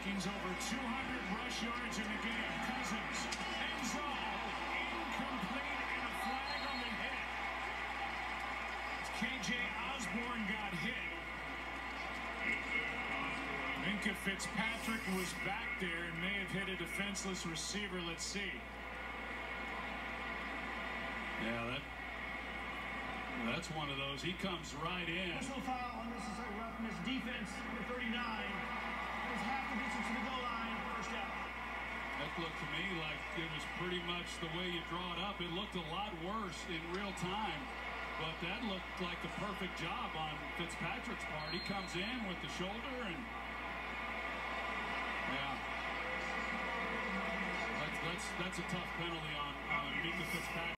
Vikings over 200 rush yards in the game. Cousins, end zone, incomplete, and a flag on the hit. KJ Osborne got hit. Minkah Fitzpatrick was back there and may have hit a defenseless receiver. Let's see. Yeah, that's one of those. He comes right in. Personal foul, unnecessary roughness, defense, number 39. It was half the distance to the goal line, first down. That looked to me like it was pretty much the way you draw it up. It looked a lot worse in real time, but that looked like the perfect job on Fitzpatrick's part. He comes in with the shoulder and that's a tough penalty on Minkah Fitzpatrick.